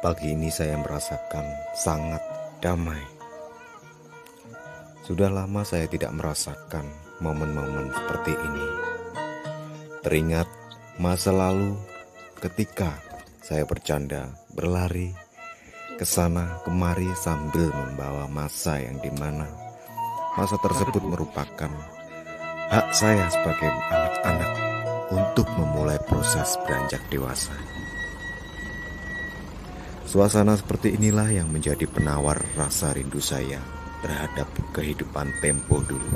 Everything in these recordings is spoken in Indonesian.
Pagi ini saya merasakan sangat damai. Sudah lama saya tidak merasakan momen-momen seperti ini. Teringat masa lalu ketika saya bercanda, berlari ke sana kemari sambil membawa masa yang dimana masa tersebut merupakan hak saya sebagai anak-anak untuk memulai proses beranjak dewasa. Suasana seperti inilah yang menjadi penawar rasa rindu saya terhadap kehidupan tempo dulu.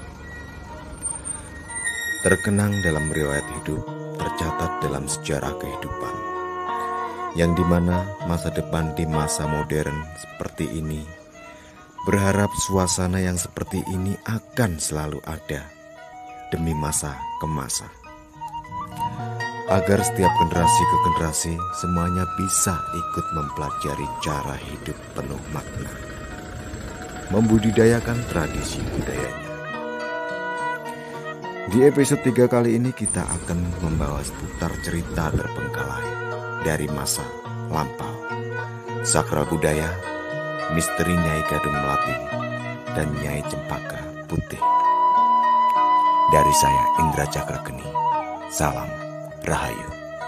Terkenang dalam riwayat hidup, tercatat dalam sejarah kehidupan, yang dimana masa depan di masa modern seperti ini, berharap suasana yang seperti ini akan selalu ada demi masa ke masa. Agar setiap generasi ke generasi semuanya bisa ikut mempelajari cara hidup penuh makna, membudidayakan tradisi budayanya. Di episode 3 kali ini kita akan membawa seputar cerita terbengkalai dari masa lampau, sakral budaya, misteri Nyai Gadung Melati, dan Nyai Cempaka Putih. Dari saya Indra Cakrageni, salam Rahayu.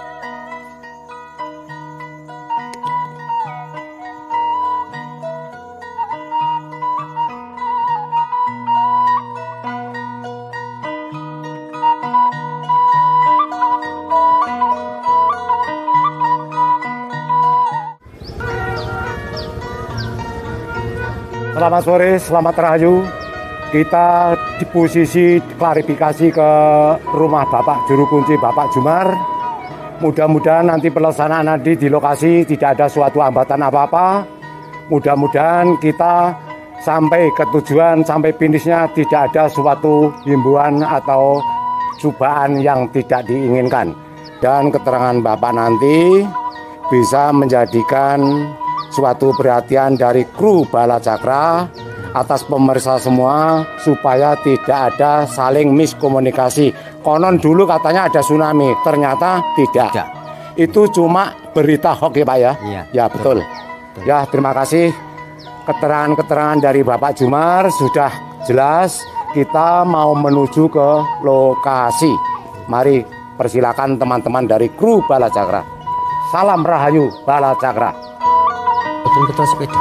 Selamat sore, selamat Rahayu. Kita di posisi klarifikasi ke rumah Bapak Juru Kunci Bapak Jumar. Mudah-mudahan nanti pelaksanaan nanti di lokasi tidak ada suatu hambatan apa-apa. Mudah-mudahan kita sampai ke tujuan, sampai finishnya tidak ada suatu himbauan atau cobaan yang tidak diinginkan. Dan keterangan Bapak nanti bisa menjadikan suatu perhatian dari kru Bala Cakra atas pemirsa semua supaya tidak ada saling miskomunikasi. Konon dulu katanya ada tsunami, ternyata tidak. Itu cuma berita hoax ya Pak ya? Iya. Ya betul. Ya terima kasih. Keterangan-keterangan dari Bapak Jumar sudah jelas. Kita mau menuju ke lokasi. Mari persilakan teman-teman dari kru Bala Cakra. Salam Rahayu Bala Cakra. Betul sepeda.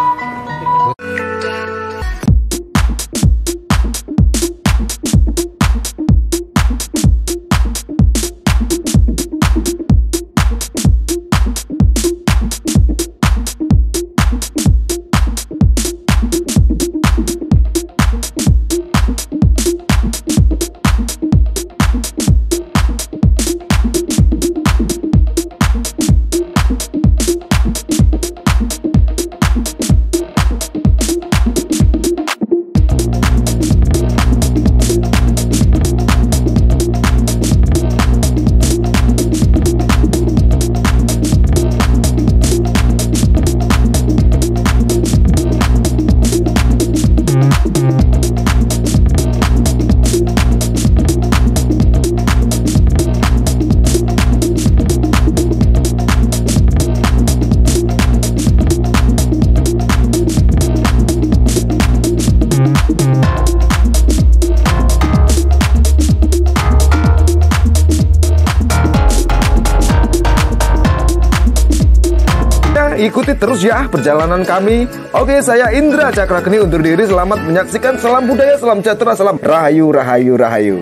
Ikuti terus ya perjalanan kami. Oke, saya Indra Cakrageni undur diri. Selamat menyaksikan. Salam budaya, salam sejahtera, salam Rahayu, Rahayu, Rahayu.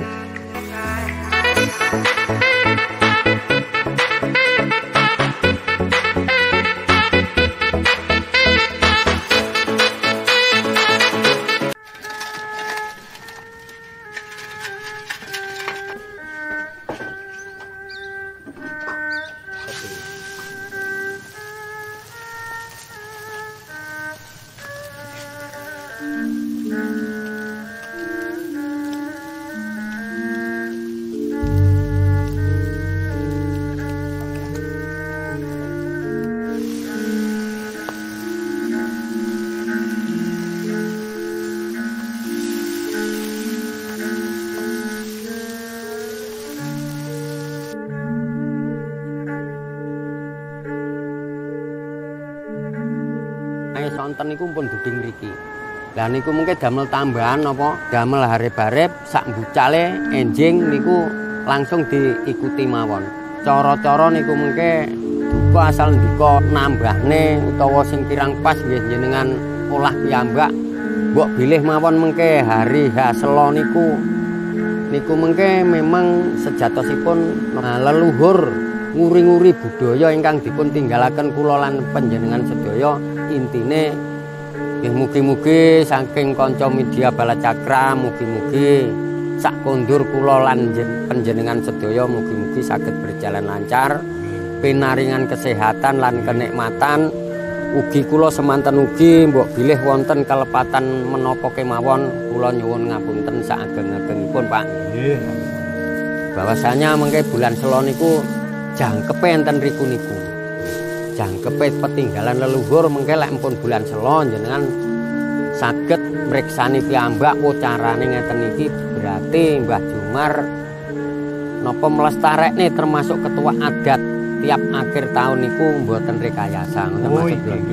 wonten niku pun buding mriki. Lah niku mungkin damel tambahan apa damel harep-harep sak bucale enjing niku langsung diikuti mawon. Cara-cara niku mungkin duka asal ndika nambahne utawa sing kirang pas nggih jenengan olah piyambak. Mbok bilih mawon mengke hari Haselo niku mengke memang sejatosipun leluhur nguri-nguri budaya ingkang dipun tinggalaken kula lan panjenengan sedaya intine nggih mugi-mugi saking kanca media Balacakra mugi-mugi sak kondur kula lan panjenengan sedaya mugi-mugi saged berjalan lancar pinaringan kesehatan lan kenikmatan ugi kula semanten ugi mbok bilih wonten kelepatan menapa kemawon kula nyuwun ngapunten saageng-agengipun Pak nggih bahwasanya mengke bulan Selo niku jangkepe enten riku niku jangkepe petinggalan leluhur mengke lek empun bulan Selo jenengan saged mriksani piyambak carane ngeten iki berarti Mbah Jumar napa mlestarekne termasuk ketua adat tiap akhir tahun niku mboten rekayasa ngoten maksud kula.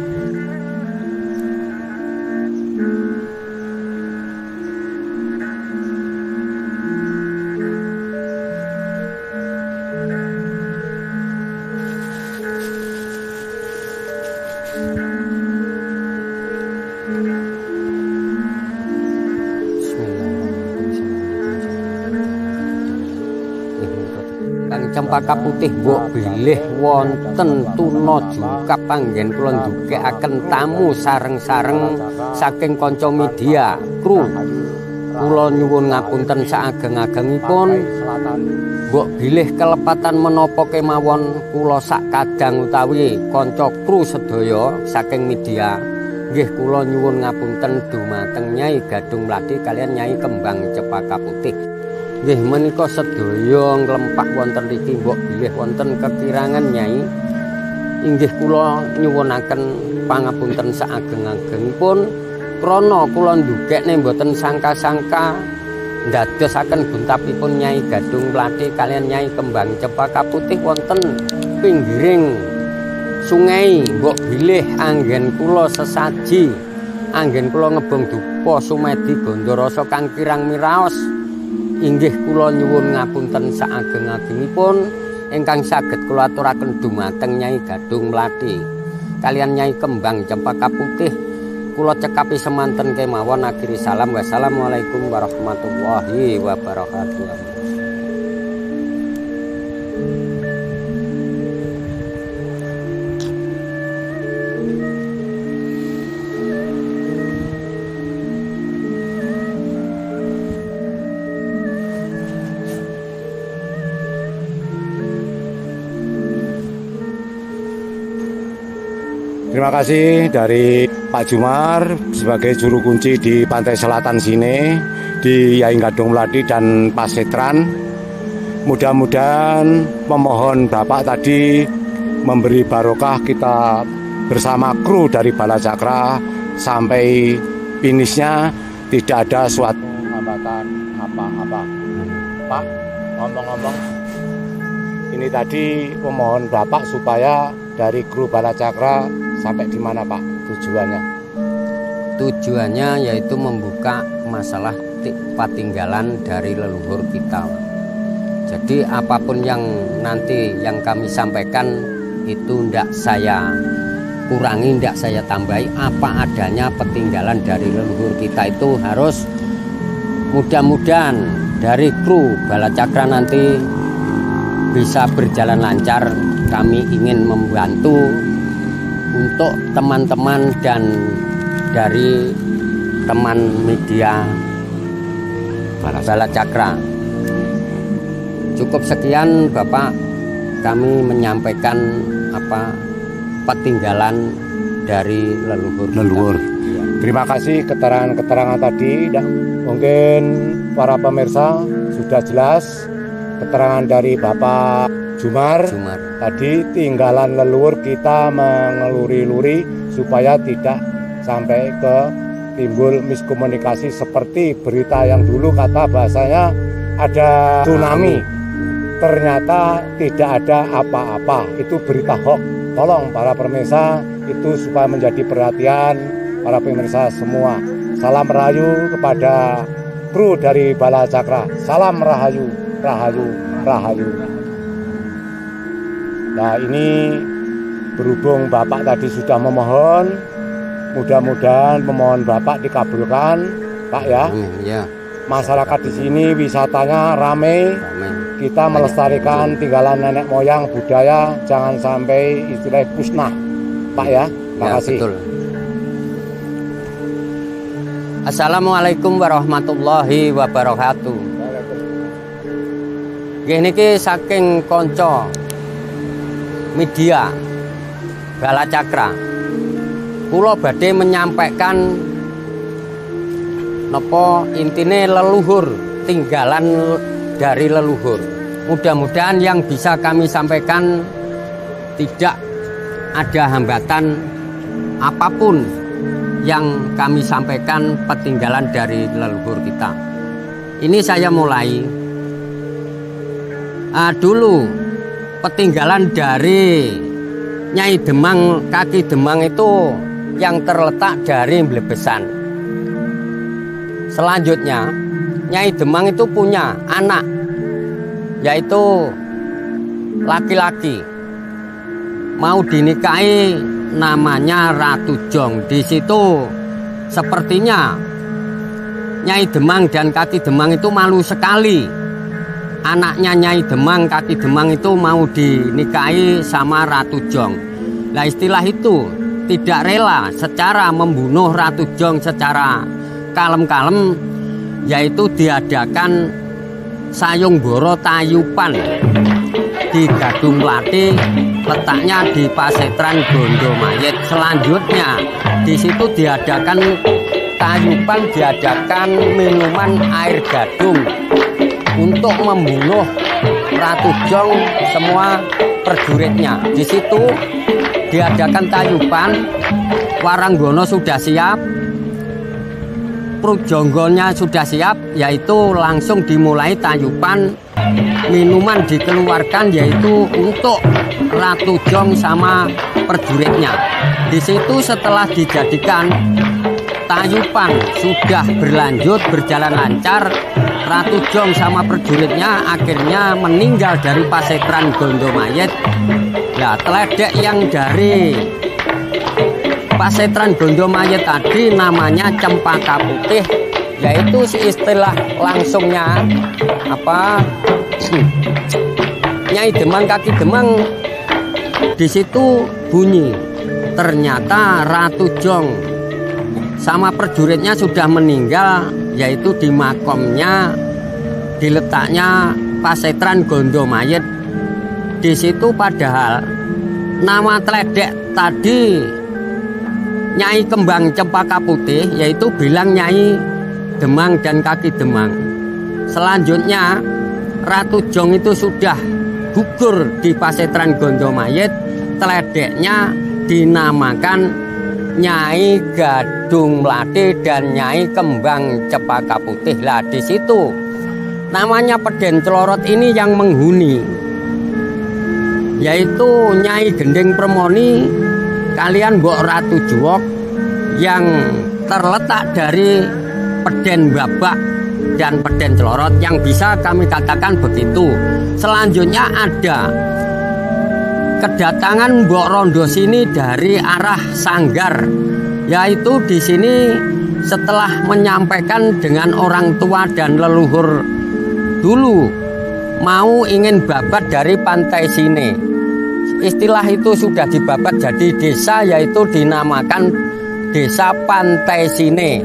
Cempaka putih mbok bilih wonten tuna jungkap panggen kula ndukekaken tamu sareng-sareng saking kanca media kru kula nyuwun ngapunten saageng-agengipun mbok bilih kelepatan menapa kemawon kula sak kadang utawi kanca kru sedaya saking media nggih kula nyuwun ngapunten dumateng Nyai Gadung Mladi kalian Nyai Kembang Cempaka Putih. Nggih menika sedaya nglempak wonten riki mbok bilih wonten kekirangan Nyai. Inggih kula nyuwunaken pangapunten saageng-agengipun krana kula ndukekne mboten sangka-sangka ndadosaken buntapipun Nyai Gadung Mladi kalian Nyai Kembang Cempaka Putih wonten pinggiring sungai mbok bilih anggen kula sesaji anggen kula ngebong dupa sumedi Gondorasa kang kirang miraos. Inggih kula nyuwun ngapunten saageng-agengipun ingkang saged kula aturaken dumateng Nyai Gadung Mladi kalian Nyai Kembang Cempaka Putih kula cekapi semanten kemawon akhiri salam wassalamualaikum warahmatullahi wabarakatuh. Terima kasih dari Pak Jumar sebagai juru kunci di pantai selatan sini, di Nyai Gadung Mladi dan Pasetran. Mudah-mudahan memohon Bapak tadi memberi barokah kita bersama kru dari Balacakra sampai finishnya tidak ada suatu hambatan apa-apa. Pak, ngomong-ngomong, ini tadi memohon Bapak supaya dari kru Balacakra sampai di mana Pak tujuannya? Tujuannya yaitu membuka masalah patinggalan dari leluhur kita. Jadi apapun yang nanti yang kami sampaikan itu ndak saya kurangi, ndak saya tambahi, apa adanya petinggalan dari leluhur kita itu harus mudah-mudahan dari kru Balacakra nanti bisa berjalan lancar. Kami ingin membantu untuk teman-teman dan dari teman media Balacakra. Cukup sekian Bapak, kami menyampaikan petinggalan dari leluhur. Terima kasih keterangan-keterangan tadi. Mungkin para pemirsa sudah jelas keterangan dari Bapak Jumar. Tadi tinggalan leluhur kita mengeluri-luri supaya tidak sampai ke timbul miskomunikasi seperti berita yang dulu kata bahasanya ada tsunami. Ternyata tidak ada apa-apa, itu berita hoax. Tolong para pemirsa itu supaya menjadi perhatian para pemirsa semua. Salam rahayu kepada kru dari Bala Cakra. Salam rahayu, rahayu, rahayu. Nah, ini berhubung Bapak tadi sudah memohon, mudah-mudahan pemohon Bapak dikabulkan, Pak ya. Ya. Masyarakat di sini wisatanya ramai. Kita melestarikan tinggalan nenek moyang budaya, jangan sampai istilah pusnah, Pak ya. Terima kasih. Betul. Assalamualaikum warahmatullahi wabarakatuh. Nggih niki saking konco media Bala Cakra. Kula badhe menyampaikan napa intine leluhur, tinggalan dari leluhur. Mudah-mudahan yang bisa kami sampaikan tidak ada hambatan apapun yang kami sampaikan peninggalan dari leluhur kita. Ini saya mulai dulu peninggalan dari Nyai Demang, kaki Demang itu yang terletak dari Blebesan. Selanjutnya Nyai Demang itu punya anak, yaitu laki-laki, mau dinikahi, namanya Ratu Jong. Di situ sepertinya Nyai Demang dan kaki Demang itu malu sekali. Anaknya Nyai Demang, kaki Demang itu mau dinikahi sama Ratu Jong. Nah, istilah itu tidak rela secara membunuh Ratu Jong secara kalem-kalem, yaitu diadakan sayongbara tayupan di Gadung Mlati, letaknya di Pasetran Gondomayit. Selanjutnya di situ diadakan tayupan, diadakan minuman air gadung untuk membunuh Ratu Jong semua prajuritnya. Di situ diadakan tayupan, Waranggono sudah siap, Prujonggonya sudah siap, yaitu langsung dimulai tayupan, minuman dikeluarkan yaitu untuk Ratu Jong sama prajuritnya. Di situ setelah dijadikan tayupan sudah berlanjut berjalan lancar, Ratu Jong sama prajuritnya akhirnya meninggal dari Pasetran Gondomayit. Nah, teledek yang dari Pasetran Gondomayit tadi namanya Cempaka Putih, yaitu istilah langsungnya apa? Nyai Demang, kaki Demang. Di situ bunyi ternyata Ratu Jong sama prajuritnya sudah meninggal, yaitu di makomnya diletaknya Pasetran Gondomayit. Di situ padahal nama teledek tadi Nyai Kembang Cempaka Putih, yaitu bilang Nyai Demang dan kaki Demang. Selanjutnya Ratu Jong itu sudah gugur di Pasetran Gondomayit, teledeknya dinamakan Nyai Gadung Mlati dan Nyai Kembang Cempaka Putih. Lah di situ namanya Peden Celorot ini yang menghuni, yaitu Nyai Gending Permoni kalian Mbok Ratu Juwok yang terletak dari Peden Babak dan Peden Celorot, yang bisa kami katakan begitu. Selanjutnya ada kedatangan Mbok Rondo sini dari arah Sanggar, yaitu di sini setelah menyampaikan dengan orang tua dan leluhur dulu mau ingin babat dari pantai sini. Istilah itu sudah dibabat jadi desa, yaitu dinamakan Desa Pantai Sine.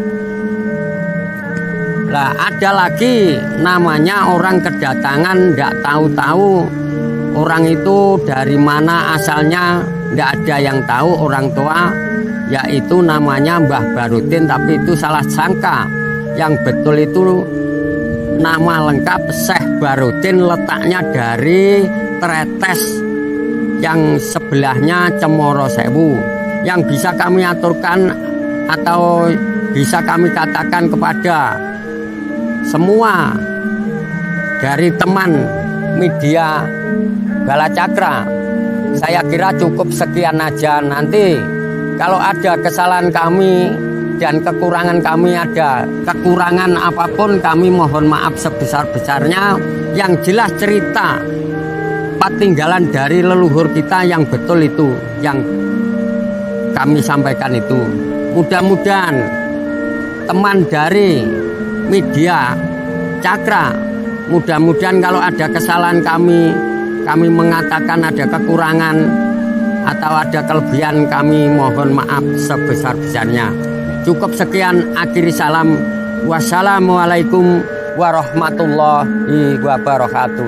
Lah ada lagi namanya orang kedatangan, ndak tahu-tahu orang itu dari mana asalnya, ndak ada yang tahu orang tua, yaitu namanya Mbah Barudin, tapi itu salah sangka. Yang betul itu nama lengkap Syekh Barudin, letaknya dari Tretes yang sebelahnya Cemoro Sewu. Yang bisa kami aturkan atau bisa kami katakan kepada semua dari teman media Bala Cakra, saya kira cukup sekian aja. Nanti Kalau ada kesalahan kami dan kekurangan kami, ada kekurangan apapun, kami mohon maaf sebesar-besarnya. Yang jelas cerita peninggalan dari leluhur kita yang betul itu, yang kami sampaikan itu. Mudah-mudahan teman dari media Cakra, mudah-mudahan kalau ada kesalahan kami mengatakan ada kekurangan atau ada kelebihan, kami mohon maaf sebesar-besarnya. Cukup sekian, akhiri salam. Wassalamualaikum warahmatullahi wabarakatuh.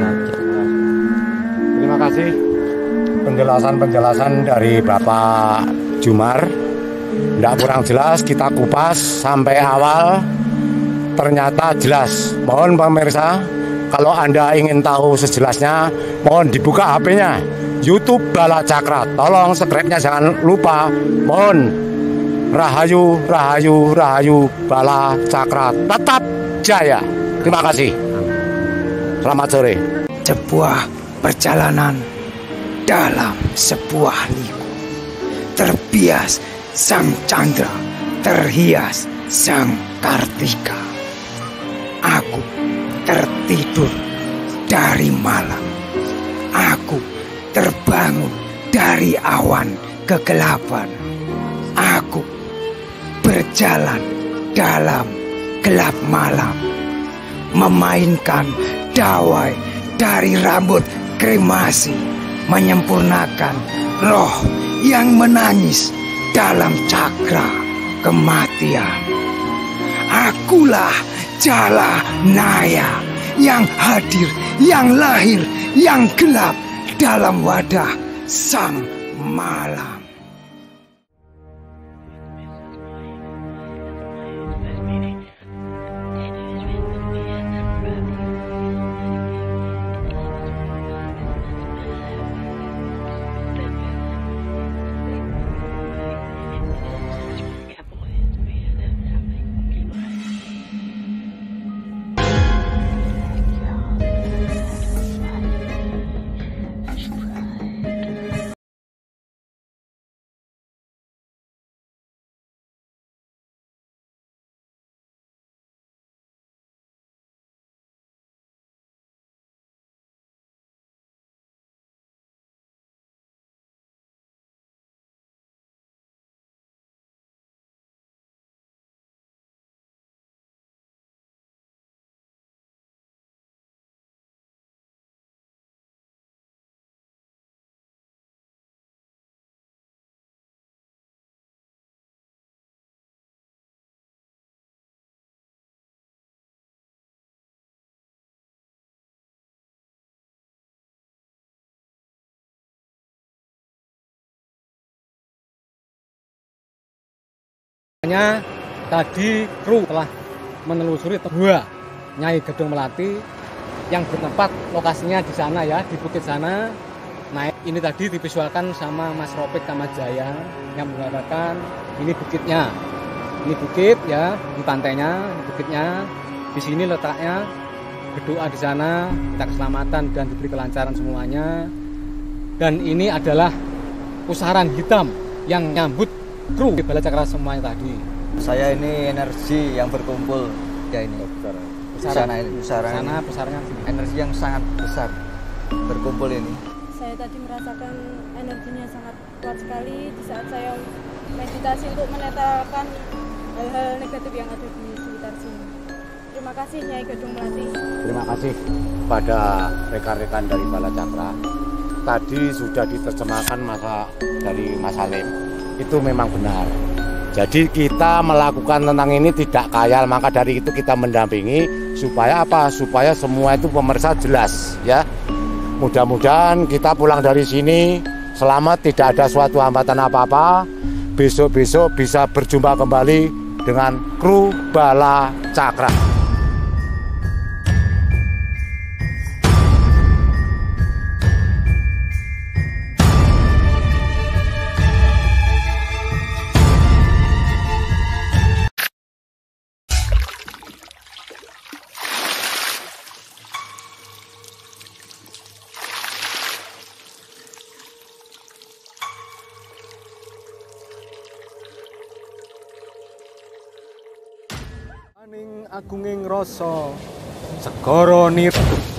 Terima kasih penjelasan-penjelasan dari Bapak Jumar. Tidak kurang jelas, kita kupas sampai awal, ternyata jelas. Mohon pemirsa, kalau Anda ingin tahu sejelasnya, mohon dibuka HP-nya, YouTube Bala Cakra. Tolong subscribe-nya jangan lupa. Mohon. Rahayu, Rahayu, Rahayu Bala Cakra tetap jaya. Terima kasih. Selamat sore. Sebuah perjalanan dalam sebuah liku. Terbias sang Chandra, terhias sang Kartika. Aku tertidur dari malam. Aku terbangun dari awan kegelapan. Aku berjalan dalam gelap malam, memainkan dawai dari rambut kremasi, menyempurnakan roh yang menangis dalam cakra kematian. Akulah Jala Naya yang hadir, yang lahir, yang gelap dalam wadah sang malam. Tadi kru telah menelusuri gua Nyai Gedong Melati yang bertempat lokasinya di sana ya, di bukit sana. Nah, ini tadi divisualkan sama Mas Ropik Kamajaya yang mengatakan ini bukitnya. Ini bukit ya, di pantainya, di bukitnya. Di sini letaknya, berdoa di sana, kita keselamatan dan diberi kelancaran semuanya. Dan ini adalah pusaran hitam yang nyambut kru Bala Cakra semuanya tadi. Saya ini energi yang berkumpul ya ini. Pusarnya energi yang sangat besar berkumpul ini. Saya tadi merasakan energinya sangat kuat sekali di saat saya meditasi untuk menetralkan hal-hal negatif yang ada di sekitar sini. Terima kasih Nyai Gedong Melati. Terima kasih pada rekan-rekan dari Bala Cakra. Tadi sudah diterjemahkan dari Mas Salim. Itu memang benar. Jadi kita melakukan tentang ini tidak khayal, maka dari itu kita mendampingi supaya apa? Supaya semua itu pemirsa jelas ya. Mudah-mudahan kita pulang dari sini selamat, tidak ada suatu hambatan apa-apa. Besok-besok bisa berjumpa kembali dengan kru Bala Cakra. Aning agunging rasa segara nir